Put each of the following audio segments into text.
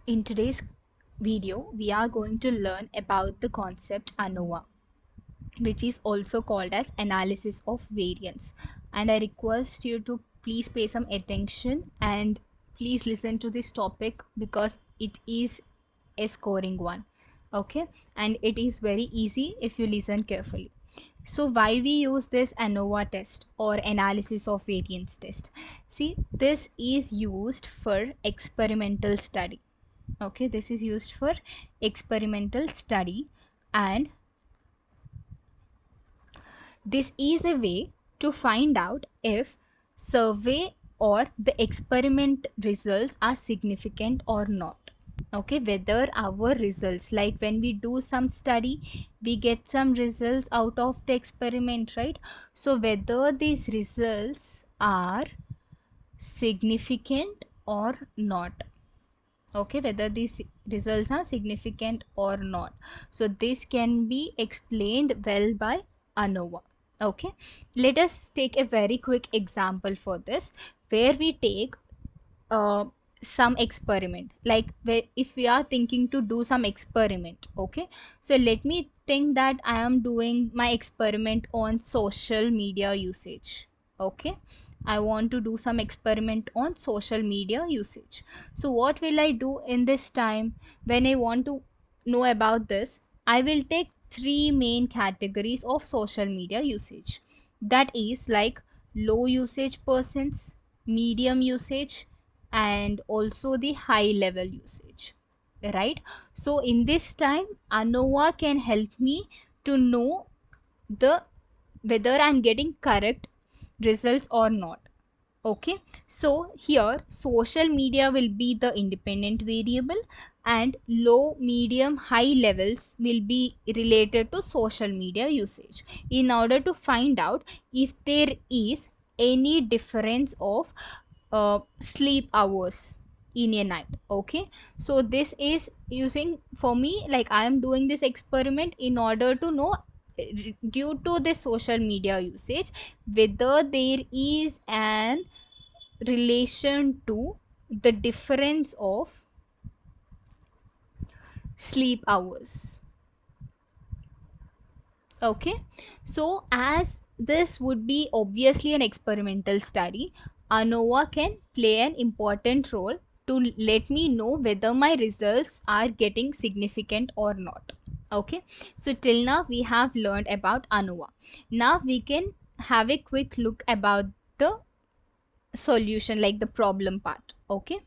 In today's video, we are going to learn about the concept ANOVA, which is also called as analysis of variance. And I request you to please pay some attention and please listen to this topic because it is a scoring one. Okay, and it is very easy if you listen carefully. So why we use this ANOVA test or analysis of variance test? See, this is used for experimental study. Okay, this is used for experimental study, and this is a way to find out if survey or the experiment results are significant or not. Okay, whether our results, like when we do some study, we get some results out of the experiment, right? So whether these results are significant or not. Okay, whether these results are significant or not. So this can be explained well by ANOVA. Okay, let us take a very quick example for this, where we take uh, some experiment, like if we are thinking to do some experiment. Okay, so let me think that I am doing my experiment on social media usage. Okay, I want to do some experiment on social media usage. So what will I do in this time? When I want to know about this, I will take three main categories of social media usage. That is like low usage persons, medium usage, and also the high level usage, right? So in this time, ANOVA can help me to know the whether I'm getting correct results or not. Okay, so here social media will be the independent variable, and low, medium, high levels will be related to social media usage, in order to find out if there is any difference of sleep hours in a night. Okay, so this is using for me, like I am doing this experiment in order to know, due to the social media usage, whether there is an relation to the difference of sleep hours. Okay, so as this would be obviously an experimental study, ANOVA can play an important role to let me know whether my results are getting significant or not. Okay, so till now we have learned about ANOVA. Now we can have a quick look about the solution, like the problem part. Okay,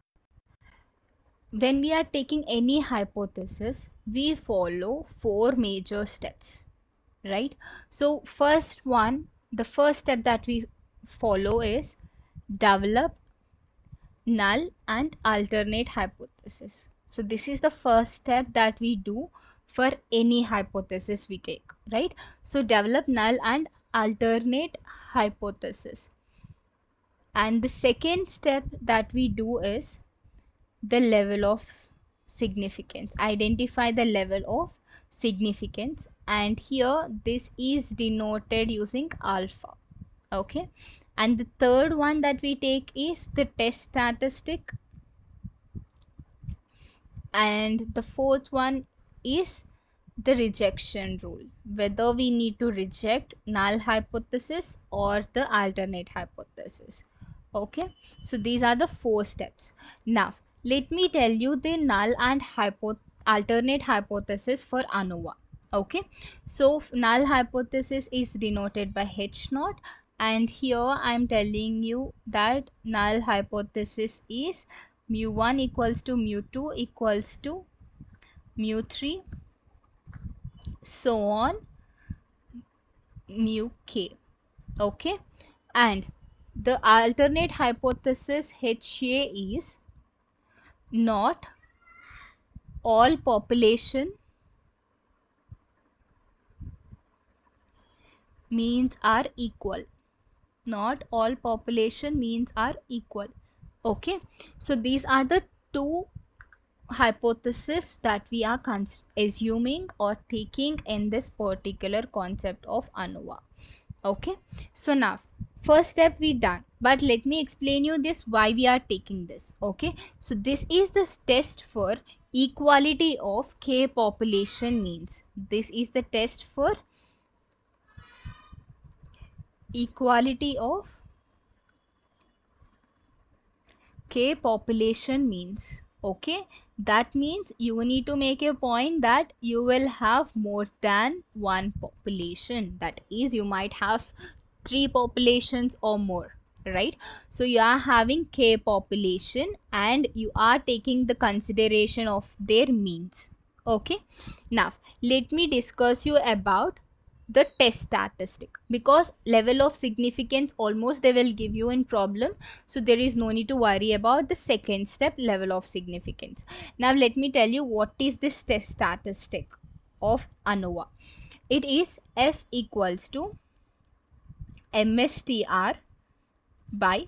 when we are taking any hypothesis, we follow four major steps, right? So the first step that we follow is develop null and alternate hypothesis. So this is the first step that we do for any hypothesis we take, right? So develop null and alternate hypothesis. And the second step that we do is the level of significance. Identify the level of significance, and here this is denoted using alpha. Okay, and the third one that we take is the test statistic, and the fourth one is the rejection rule, whether we need to reject null hypothesis or the alternate hypothesis. Okay, so these are the four steps. Now let me tell you the null and alternate hypothesis for ANOVA. Okay, so null hypothesis is denoted by H naught, and here I am telling you that null hypothesis is mu1 equals to mu2 equals to mu3, so on, mu k. Okay, and the alternate hypothesis HA is not all population means are equal. Not all population means are equal. Okay, so these are the two hypothesis that we are assuming or taking in this particular concept of ANOVA. Okay, so now first step we done, but let me explain you this why we are taking this. Okay, so this is the test for equality of K population means. This is the test for equality of K population means. Okay, that means you need to make a point that you will have more than one population. That is, you might have three populations or more, right? So you are having K population and you are taking the consideration of their means. Okay, now let me discuss you about the test statistic, because level of significance almost they will give you in problem, so there is no need to worry about the second step, level of significance. Now let me tell you what is this test statistic of ANOVA. It is F equals to MSTR by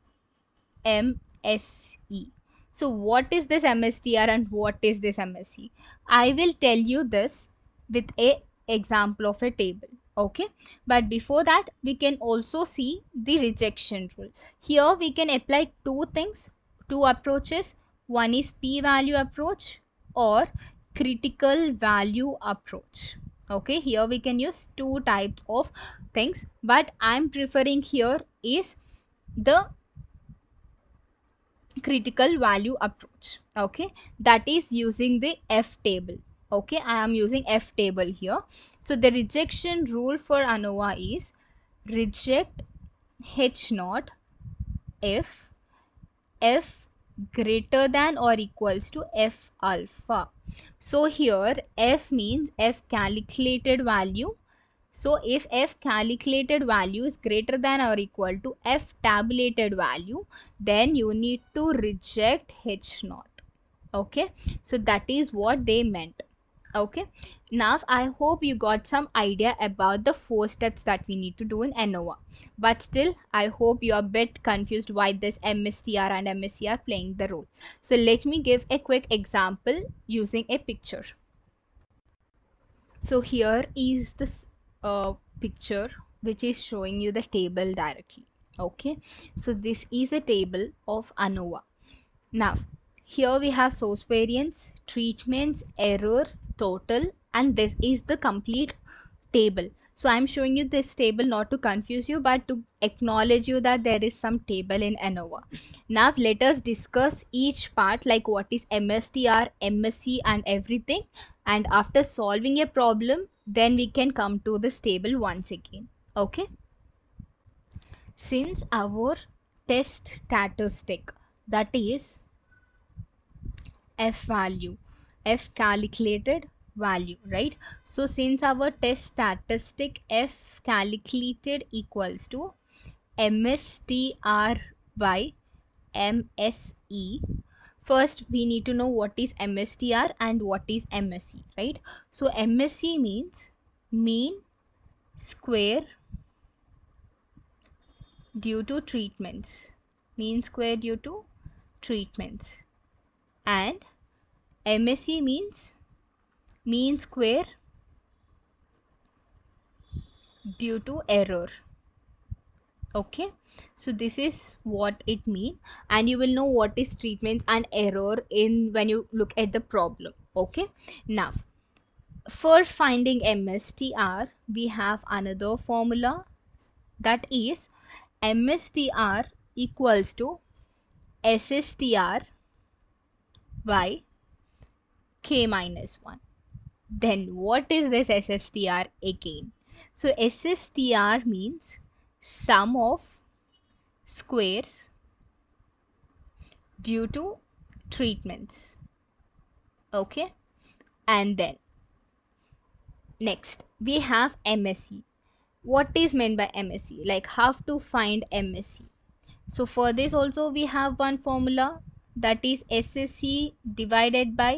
MSE. So what is this MSTR and what is this MSE? I will tell you this with a example of a table. Okay, but before that we can also see the rejection rule. Here we can apply two things, two approaches. One is p-value approach or critical value approach. Okay, here we can use two types of things, but I'm preferring here is the critical value approach. Okay, that is using the F table. Okay, I am using F table here. So the rejection rule for ANOVA is reject H naught if F greater than or equals to F alpha. So here F means F calculated value. So if F calculated value is greater than or equal to F tabulated value, then you need to reject H naught. Okay, so that is what they meant. Okay, now I hope you got some idea about the four steps that we need to do in ANOVA, but still I hope you are a bit confused why this MSTR and MSE are playing the role. So let me give a quick example using a picture. So here is this picture which is showing you the table directly. Okay, so this is a table of ANOVA. Now here we have source variance, treatments, error, total, and this is the complete table. So I'm showing you this table not to confuse you but to acknowledge you that there is some table in ANOVA. Now let us discuss each part, like what is MSTR, MSE and everything, and after solving a problem then we can come to this table once again. Okay, since our test statistic, that is F value, F calculated value, right? So since our test statistic F calculated equals to MSTR by MSE, first we need to know what is MSTR and what is MSE, right? So MSE means mean square due to treatments, mean square due to treatments, and MSE means mean square due to error. Okay, so this is what it means, and you will know what is treatments and error in when you look at the problem. Okay, now for finding MSTR we have another formula, that is MSTR equals to SSTR by K minus 1. Then what is this SSTR again? So SSTR means sum of squares due to treatments. Okay, and then next we have MSE. What is meant by MSE? Like how to find MSE? So for this also we have one formula, that is SSE divided by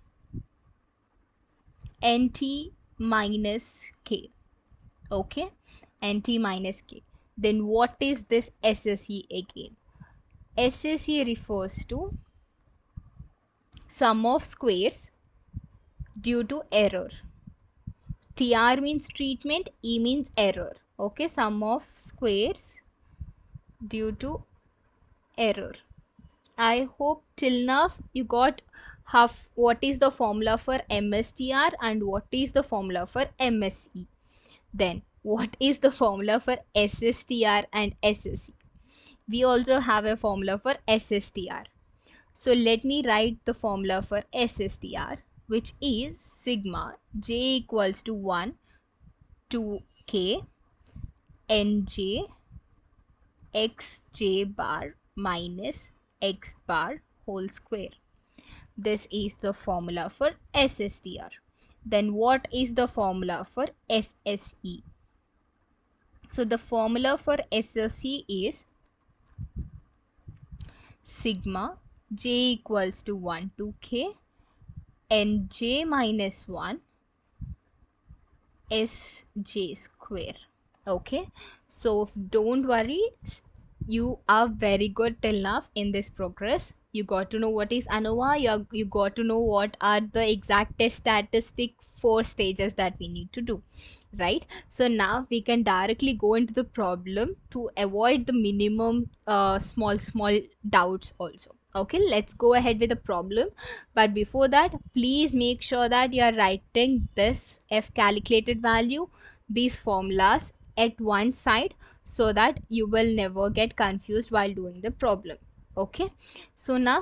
NT minus K. Okay, NT minus K. Then what is this SSE again? SSE refers to sum of squares due to error. TR means treatment, E means error. Okay, sum of squares due to error. I hope till now you got half what is the formula for MSTR and what is the formula for MSE. Then what is the formula for SSTR and SSE? We also have a formula for SSTR. So let me write the formula for SSTR, which is sigma j equals to 1 to k nj xj bar minus x bar whole square. This is the formula for SSTR. Then what is the formula for SSE? So the formula for SSE is sigma j equals to 1 to k nj minus 1 sj square. Okay, so don't worry, you are very good till now in this progress. You got to know what is ANOVA, you got to know what are the exact test statistic 4 stages that we need to do, right? So now we can directly go into the problem to avoid the minimum small doubts also. Okay, let's go ahead with the problem, but before that please make sure that you are writing this f calculated value, these formulas at one side, so that you will never get confused while doing the problem. Okay, so now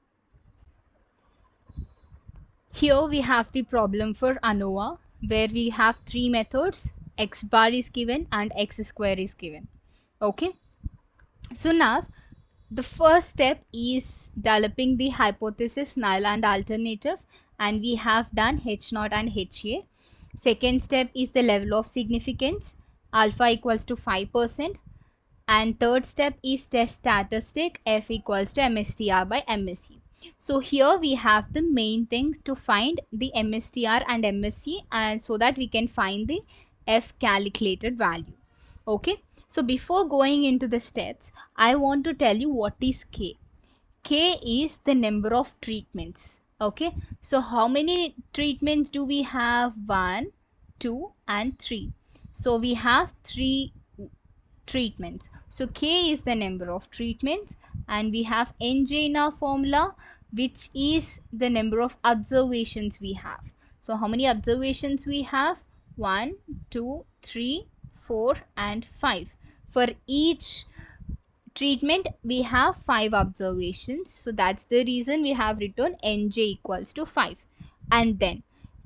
here we have the problem for ANOVA, where we have 3 methods, x bar is given and x square is given. Okay, so now the first step is developing the hypothesis, null and alternative, and we have done H0 and HA. Second step is the level of significance, alpha equals to 5%, and third step is test statistic, F equals to MSTR by MSE. So here we have the main thing to find the MSTR and MSE, and so that we can find the F calculated value. Okay, so before going into the steps, I want to tell you what is K. K is the number of treatments. Okay, so how many treatments do we have? 1, 2 and 3. So we have 3 treatments. So K is the number of treatments, and we have NJ in our formula, which is the number of observations we have. So how many observations we have? 1, 2, 3, 4 and 5. For each treatment we have 5 observations, so that's the reason we have written NJ equals to 5. And then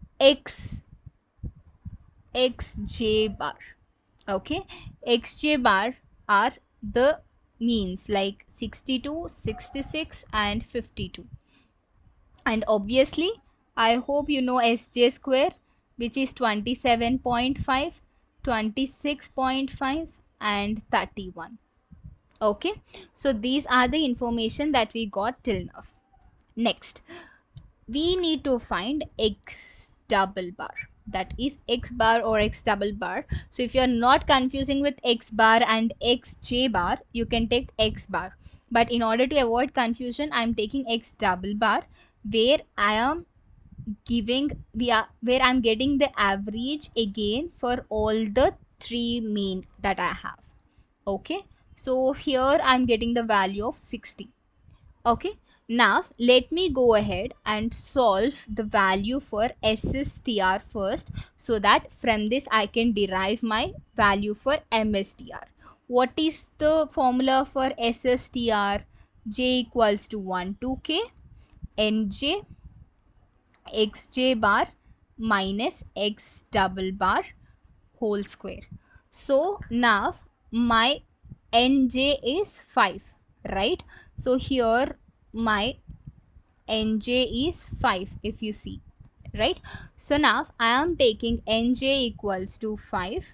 xj bar. Okay, xj bar are the means like 62, 66 and 52. And obviously I hope you know sj square, which is 27.5, 26.5 and 31. Okay, so these are the information that we got till now. Next, we need to find x double bar, that is x bar or x double bar. So if you are not confusing with x bar and xj bar, you can take x bar, but in order to avoid confusion I am taking x double bar, where I am where I'm getting the average again for all the 3 mean that I have. Okay, so here I'm getting the value of 60. Okay, now let me go ahead and solve the value for SSTR first, so that from this I can derive my value for MSTR. What is the formula for SSTR? J equals to 1 to k nj xj bar minus x double bar whole square. So now my nj is 5, right? So here my nj is 5, if you see, right? So now I am taking nj equals to 5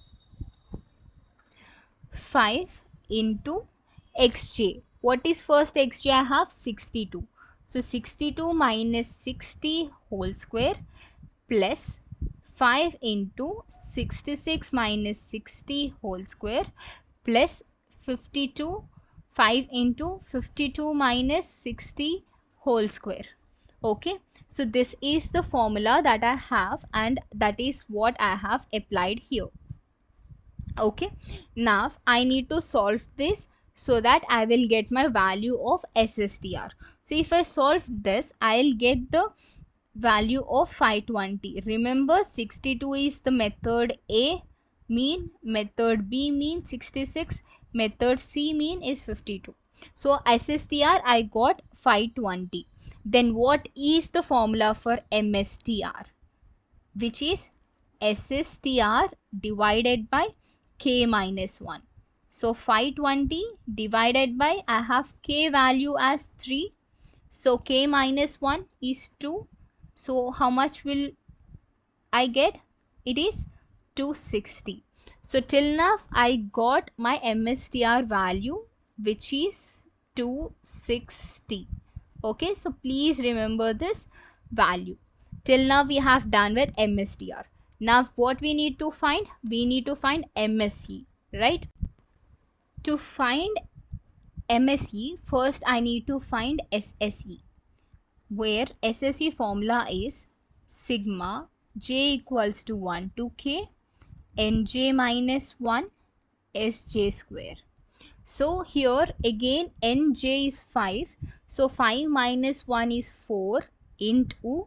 into xj. What is first xj? I have 62. So 62 minus 60 whole square plus 5 into 66 minus 60 whole square plus 52, 5 into 52 minus 60 whole square. Okay, so this is the formula that I have, and that is what I have applied here. Okay, now I need to solve this so that I will get my value of SSTR. So if I solve this, I'll get the value of 520. Remember, 62 is the method A mean, method B mean 66, method C mean is 52. So SSTR I got 520. Then what is the formula for MSTR? Which is SSTR divided by K minus 1. So 520 divided by, I have K value as 3. So K minus 1 is 2. So how much will I get? It is 260. So till now I got my MSTR value, which is 260. Okay, so please remember this value. Till now we have done with MSTR. Now what we need to find? We need to find MSE, right? To find MSE, first I need to find SSE, where SSE formula is sigma j equals to 1 to k nj minus 1 sj square. So here again nj is 5. So 5 minus 1 is 4 into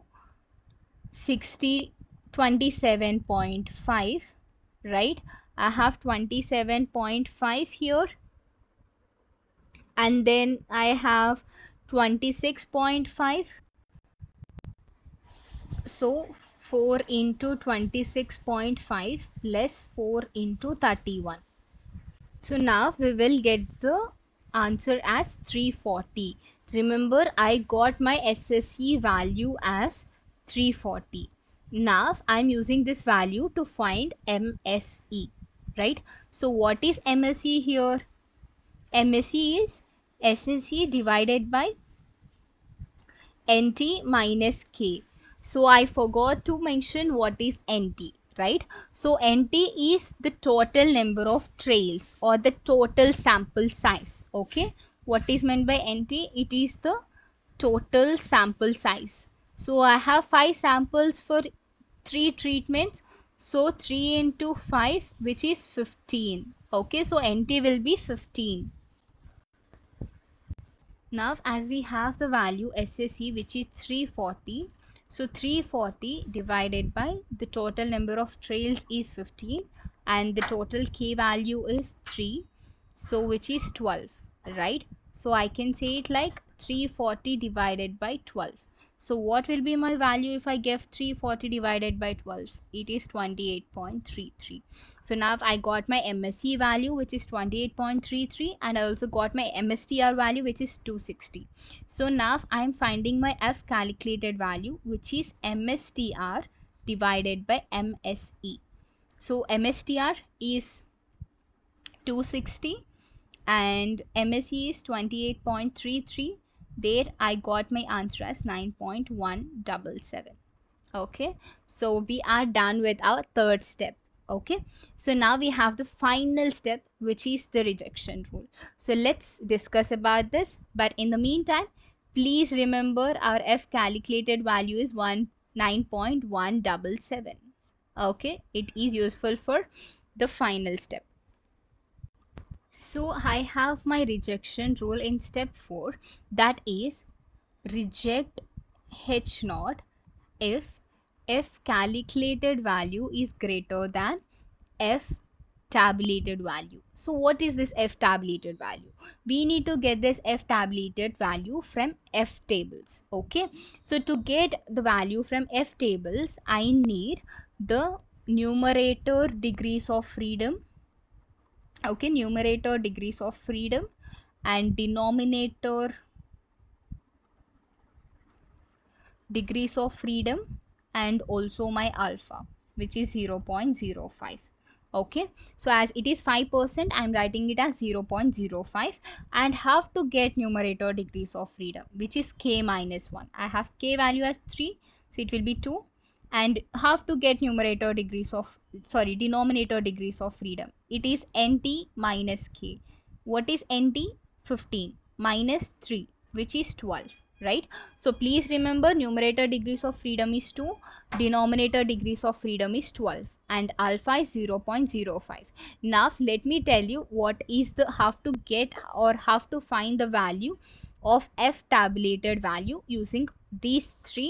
27.5, right? I have 27.5 here, and then I have 26.5. So 4 into 26.5 plus 4 into 31. So now we will get the answer as 340. Remember, I got my SSE value as 340. Now I'm using this value to find MSE, right? So what is MSE here? MSE is SSE divided by NT minus K. So I forgot to mention what is NT, right? So NT is the total number of trails or the total sample size. Okay, what is meant by NT? It is the total sample size. So I have 5 samples for 3 treatments. So 3 into 5, which is 15. Okay, so NT will be 15. Now as we have the value SSE, which is 340, so 340 divided by the total number of trails is 15 and the total K value is 3, so which is 12, right? So I can say it like 340 divided by 12. So what will be my value if I give 340 divided by 12? It is 28.33. So now I got my MSE value, which is 28.33, and I also got my MSTR value, which is 260. So now I am finding my F calculated value, which is MSTR divided by MSE. So MSTR is 260 and MSE is 28.33. There I got my answer as 9.177. Okay, so we are done with our third step. Okay, so now we have the final step, which is the rejection rule. So let's discuss about this, but in the meantime, please remember our F calculated value is 9.177. Okay, it is useful for the final step. So I have my rejection rule in step 4, that is reject H naught if F calculated value is greater than F tabulated value. So what is this F tabulated value? We need to get this F tabulated value from F tables. Okay, so to get the value from F tables, I need the numerator degrees of freedom. Okay, numerator degrees of freedom and denominator degrees of freedom, and also my alpha, which is 0.05. Okay, so as it is 5%, I'm writing it as 0.05, and have to get numerator degrees of freedom, which is K minus 1. I have K value as 3, so it will be 2, and have to get numerator degrees of, sorry, denominator degrees of freedom. It is NT minus K. What is NT? 15 minus 3, which is 12. right? So please remember, numerator degrees of freedom is 2, denominator degrees of freedom is 12, and alpha is 0.05. Now let me tell you what is the have to get or have to find the value of f tabulated value using these three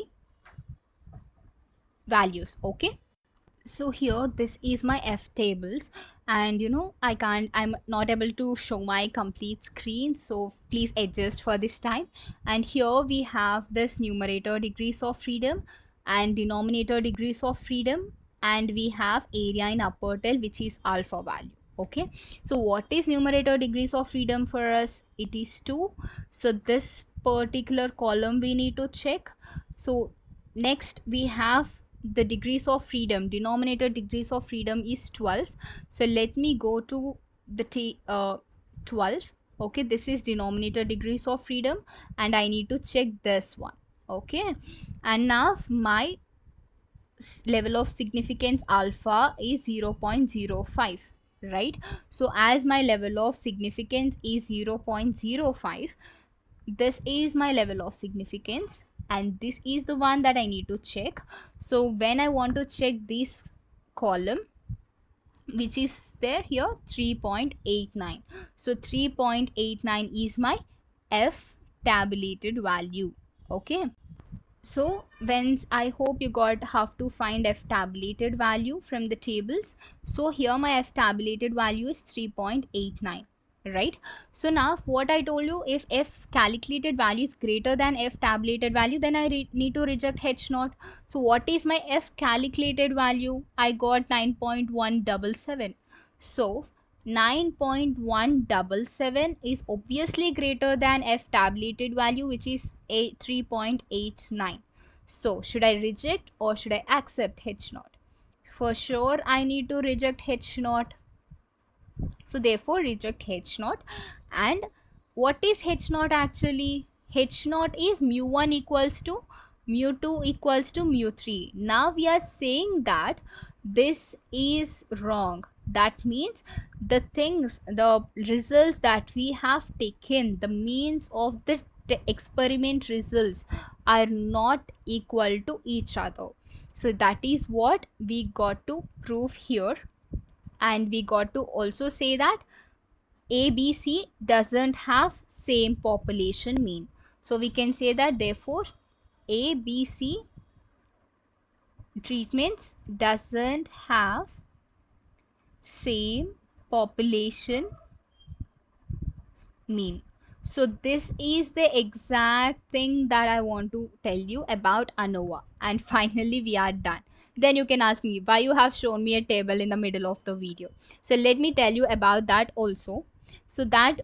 values. Okay, so here this is my f tables, and I'm not able to show my complete screen, so please adjust for this time. And here we have this numerator degrees of freedom and denominator degrees of freedom, and we have area in upper tail, which is alpha value. Okay, so what is numerator degrees of freedom for us? It is 2. So this particular column we need to check. So next we have the degrees of freedom. Denominator degrees of freedom is 12. So let me go to the 12. Okay, this is denominator degrees of freedom, and I need to check this one. Okay, and now my level of significance alpha is 0.05, right? So as my level of significance is 0.05, this is my level of significance, and this is the one that I need to check. So when I want to check this column, which is there here, 3.89, so 3.89 is my f tabulated value. Okay, so whence I hope you got how to find f tabulated value from the tables. So here my f tabulated value is 3.89, right? So now what I told you, if f calculated value is greater than f tabulated value, then I need to reject h naught. So what is my f calculated value? I got 9.177. So 9.177 is obviously greater than f tabulated value, which is 3.89. So should I reject or should I accept h naught? For sure I need to reject h naught. So therefore reject h naught. And what is h naught actually? H naught is mu1 equals to mu2 equals to mu3. Now we are saying that this is wrong. That means the results that we have taken, the means of the experiment results are not equal to each other. So that is what we got to prove here. And we got to also say that ABC doesn't have same population mean. So we can say that therefore ABC treatments doesn't have same population mean. So this is the exact thing that I want to tell you about ANOVA. And finally we are done. Then you can ask me why you have shown me a table in the middle of the video. So let me tell you about that also. So that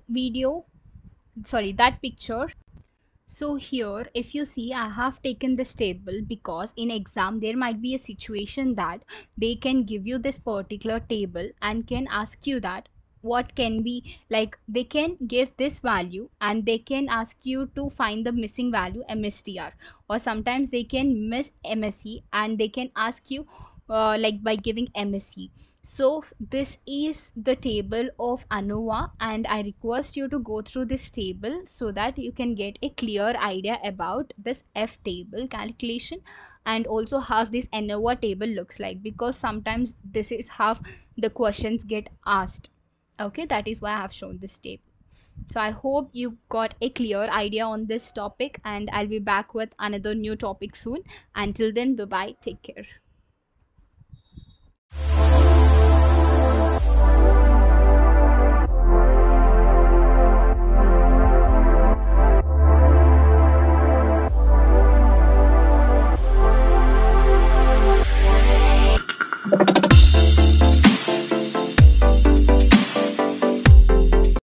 picture. So here if you see, I have taken this table because in exam there might be a situation that they can give you this particular table and can ask you that what can be, like they can give this value and they can ask you to find the missing value MSTR, or sometimes they can miss MSE and they can ask you like by giving MSE. So this is the table of ANOVA, and I request you to go through this table so that you can get a clear idea about this F table calculation and also how this ANOVA table looks like, because sometimes this is how the questions get asked. Okay, that is why I have shown this table. So I hope you got a clear idea on this topic, and I'll be back with another new topic soon. Until then, bye bye, take care.